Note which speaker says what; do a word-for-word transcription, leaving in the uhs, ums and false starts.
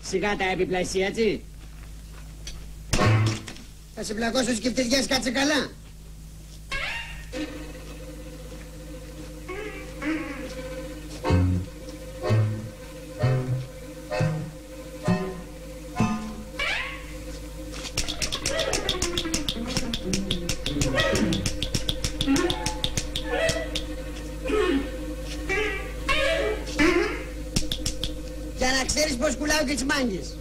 Speaker 1: Σιγά τα έπιπλα εσύ, έτσι.
Speaker 2: Θα σε πλακώσω στις κεφτεριές, κάτσε καλά. Για να ξέρεις πως κουλάω και τις μάγκες.